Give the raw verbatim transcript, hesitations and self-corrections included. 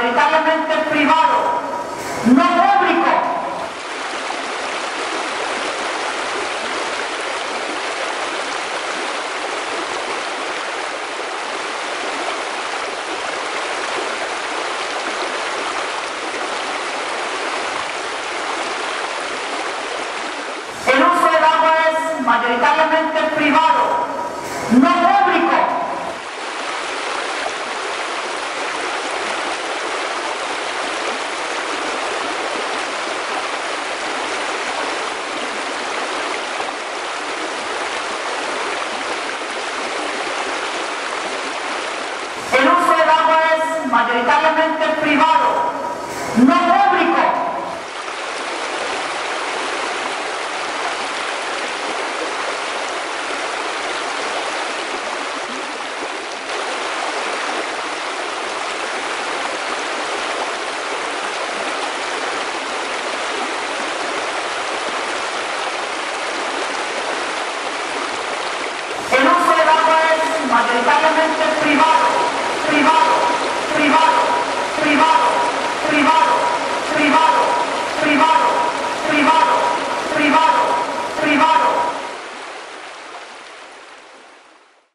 mayoritariamente privado, no público. El uso del agua es mayoritariamente privado, no público. El uso del agua es mayoritariamente privado, no público. El uso del agua es mayoritariamente privado.